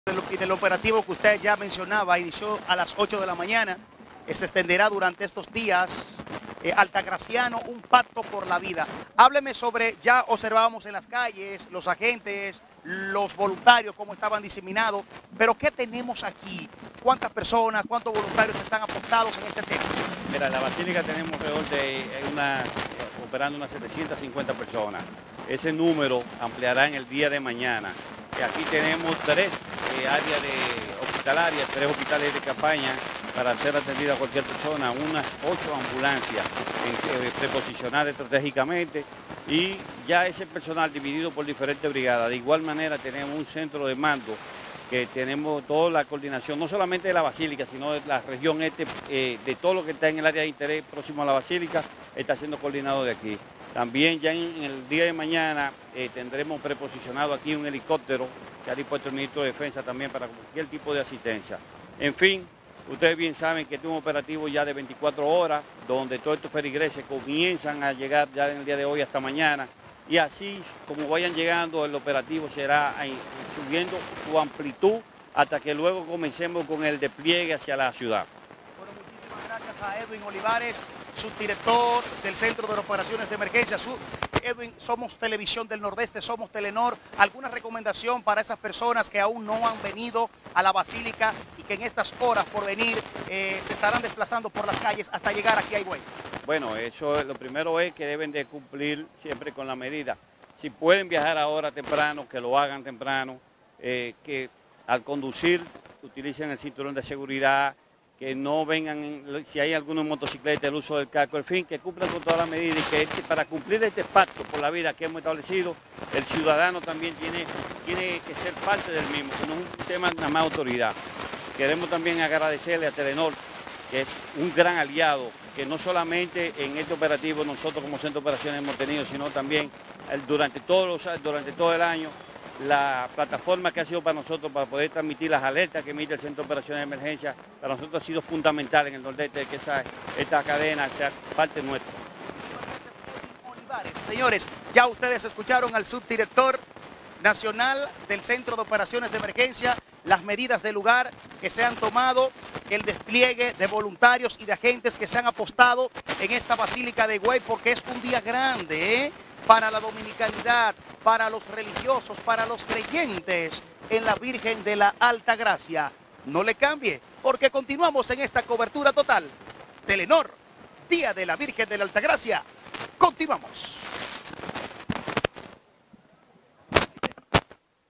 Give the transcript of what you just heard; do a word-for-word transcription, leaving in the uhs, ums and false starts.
Y del operativo que usted ya mencionaba, inició a las ocho de la mañana, que se extenderá durante estos días. Eh, Altagraciano, un pacto por la vida. Hábleme sobre, ya observábamos en las calles, los agentes, los voluntarios, cómo estaban diseminados, pero ¿qué tenemos aquí? ¿Cuántas personas, cuántos voluntarios están apostados en este tema? Mira, en la Basílica tenemos alrededor de una, operando unas setecientas cincuenta personas. Ese número ampliará en el día de mañana. Y aquí tenemos tres eh, áreas de hospitalarias, tres hospitales de campaña para ser atendida a cualquier persona, unas ocho ambulancias en, eh, preposicionadas estratégicamente y ya ese personal dividido por diferentes brigadas. De igual manera tenemos un centro de mando que tenemos toda la coordinación, no solamente de la Basílica, sino de la región este, eh, de todo lo que está en el área de interés próximo a la Basílica, está siendo coordinado de aquí. También ya en, en el día de mañana eh, tendremos preposicionado aquí un helicóptero que ha dispuesto el Ministro de Defensa también para cualquier tipo de asistencia. En fin, ustedes bien saben que este es un operativo ya de veinticuatro horas, donde todos estos feligreses comienzan a llegar ya en el día de hoy hasta mañana, y así como vayan llegando el operativo será ahí, subiendo su amplitud hasta que luego comencemos con el despliegue hacia la ciudad. Bueno, muchísimas gracias a Edwin Olivares, subdirector del Centro de Operaciones de Emergencia. Edwin, somos Televisión del Nordeste, somos Telenor. ¿Alguna recomendación para esas personas que aún no han venido a la Basílica y que en estas horas por venir eh, se estarán desplazando por las calles hasta llegar aquí a Higüey? Bueno, eso lo primero es que deben de cumplir siempre con la medida. Si pueden viajar ahora temprano, que lo hagan temprano, eh, que al conducir utilicen el cinturón de seguridad, que no vengan, si hay algunos motocicletas, el uso del casco, en fin, que cumplan con todas las medidas y que este, para cumplir este pacto por la vida que hemos establecido, el ciudadano también tiene, tiene que ser parte del mismo, que no es un tema nada más autoridad. Queremos también agradecerle a Telenor, que es un gran aliado, que no solamente en este operativo nosotros como Centro de Operaciones hemos tenido, sino también el, durante, todos los, durante todo el año, la plataforma que ha sido para nosotros para poder transmitir las alertas que emite el Centro de Operaciones de Emergencia, para nosotros ha sido fundamental en el Nordeste que esa, esta cadena sea parte nuestra. Olivares. Señores, ya ustedes escucharon al subdirector nacional del Centro de Operaciones de Emergencia, las medidas del lugar que se han tomado, el despliegue de voluntarios y de agentes que se han apostado en esta Basílica de Higüey, porque es un día grande, ¿eh? Para la dominicanidad, para los religiosos, para los creyentes en la Virgen de la Altagracia. No le cambie, porque continuamos en esta cobertura total. Telenor, Día de la Virgen de la Altagracia. Continuamos.